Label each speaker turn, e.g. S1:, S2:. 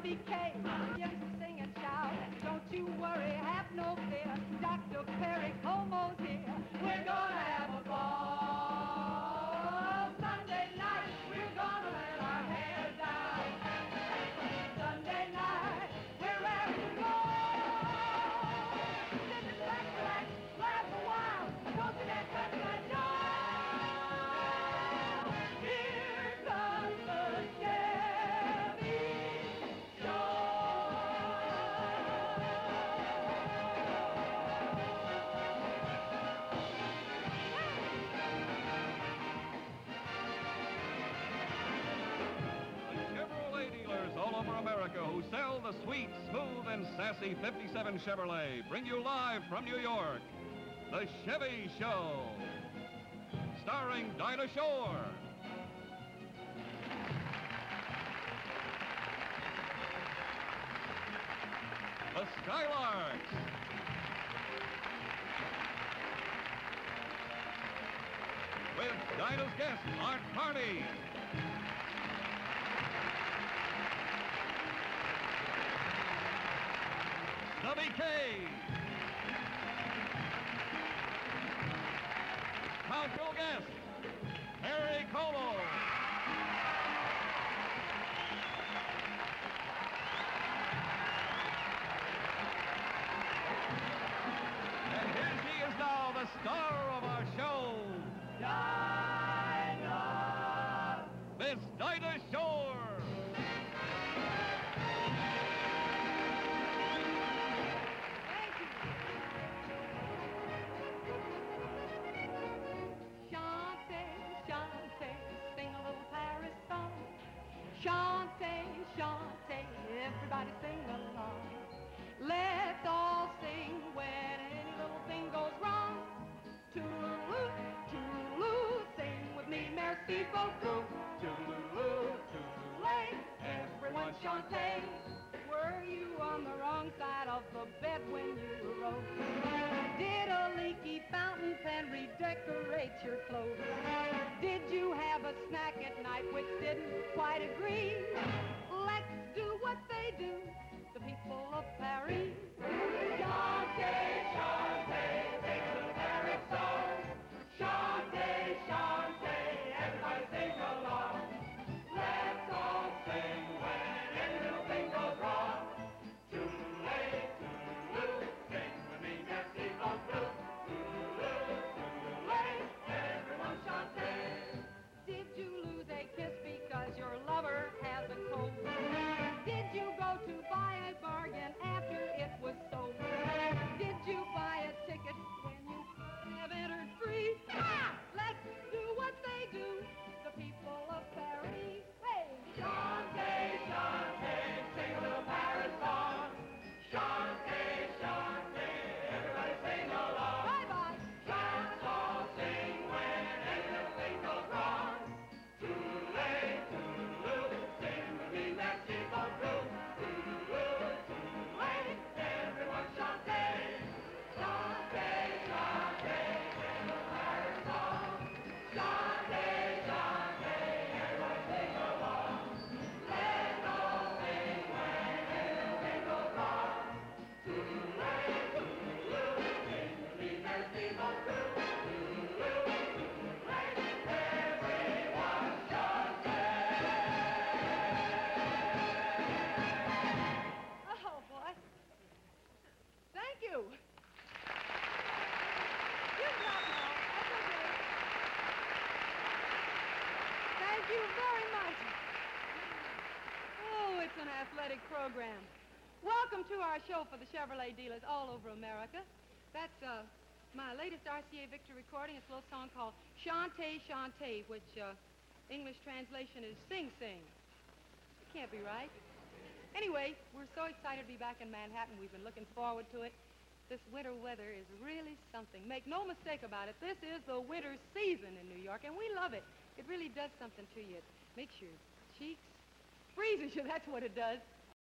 S1: Stubby Kaye. Yes, sing and shout. Don't you worry, have no fear. Dr. Perry Como's here. We're gonna have a ball. Sunday night, we're gonna let our hair down. Sunday night, we're ready to go. Sit back, relax, laugh a while. Don't you dare touch that door. Here comes the Chevy Show.
S2: Chevrolet dealers all over America who sell the sweet, smooth, and sassy 57 Chevrolet bring you live from New York, The Chevy Show, starring Dinah Shore. The Skylarks. With Dinah's guest, Art Carney. Stubby Kaye. Cultural guest, Harry Como. And here she is now, the star of our show, Dinah. Miss Dinah Shore.
S1: Chantez, Chantez, everybody sing along. Let's all sing when any little thing goes wrong. Toodaloo, toodaloo, sing with me, merci beaucoup. Toodaloo, toodaloo, everyone chantez. Were you on the wrong side of the bed when you wrote? Did a leaky fountain pen redecorate your clothes? Did you have a snack at night which didn't quite agree? Let's do what they do, the people of Paris. Chantez, chantez, sing the Paris song. Chantez, chantez, everybody sing along. Let's all sing when any little thing goes wrong. Toodaloo, toodaloo, sing with me, merci beaucoup. Toodaloo, toodaloo, everyone chantez. Did you lose a kiss because your lover has a cold? Did you go to buy a bargain after it was sold? Did you buy a ticket when you could have entered free? Ah! Let's do what they do, the people of Paris. Hey! Chantez, chantez, sing a little Paris song. Chantez, chantez, everybody sing along. Bye-bye. Let's all sing when any little thing goes wrong. Toodaloo, toodaloo, sing with me, merci beaucoup. Toodaloo, toodaloo, everyone chantez. Chantez, chantez, sing the Paris song. Chantez, chantez, everybody sing along. Let's all sing when any little thing goes wrong. Toodaloo, toodaloo, sing with me, merci beaucoup. Toodaloo, toodaloo, everyone chantez. Oh, boy. Thank you. You can laugh now. That's okay. Thank you very much. Oh, it's an athletic program. Welcome to our show for the Chevrolet dealers all over America. That's my latest RCA Victor recording. It's a little song called Chantez Chantez, which English translation is Sing Sing. It can't be right. Anyway, we're so excited to be back in Manhattan. We've been looking forward to it. This winter weather is really something. Make no mistake about it, this is the winter season in New York, and we love it. It really does something to you. It makes your cheeks, freezes you, that's what it does.